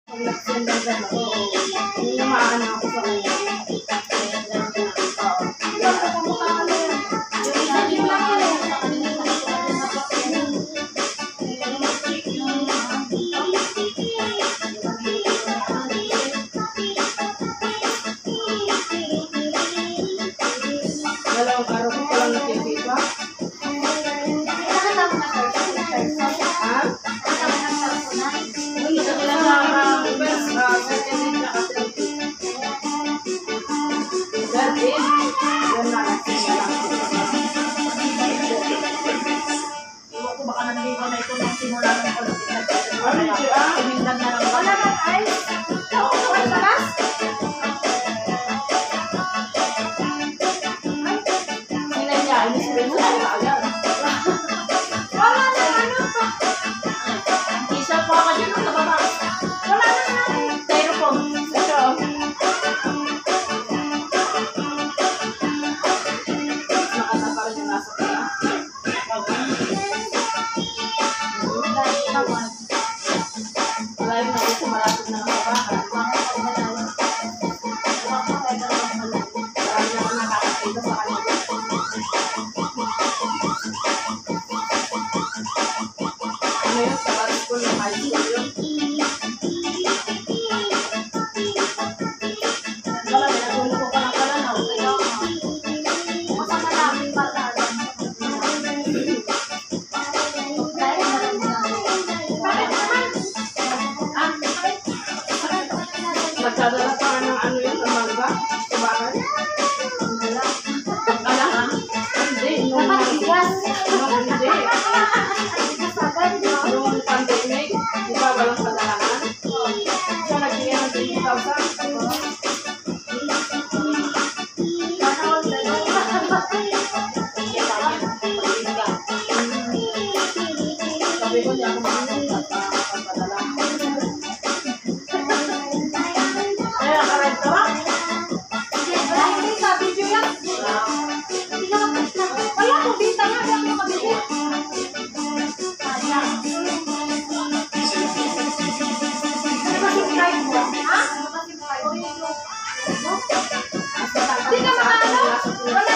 Pag nag-send ng gano'n, yung maano ako sa kanya. Dalawang araw ko palang nakikita. Ha? Hindi ka nila sa first, second and third. Third is, yan na lang. Iwan ko baka nandito na ito nung simula ng pag-ibig. Ano siya? Tuminggan na lang. Wala na guys. Ay, paras? Sinan niya, inisipin mo na agad. Wala na ano pa. Isa po ako dyan sa baba. Wala na natin. Styrofoam. Ito. Nakatapa rin yung nasa kaya. Wala yung nakita malapit na nakabahan. Marami ako nakakakita sa kanya. Ano yun? Sa bar school ng high school yun. Wala, nagulong ko pa ng kalanaw. Kaya Masama namin bata. Bakit naman? Nagdadala pa ka ng ano yun, ng mangga? Sa bahay? Wala ha? Hindi. Dapat bigas. Hindi. Bigas agad, no? Noong pandemic, di ba walang padalangan? So, nagbigay ng 20,000. Sabi ko, di ako makakapagpadala. kaya karet ka ba? Hindi ka, video yan. Hindi ka makita. Wala akong bita nga, hindi ako makabili. Sayang. Ano ba si Pride mo? Ha? Ano ba si Pride mo? Hindi ka makaano? Wala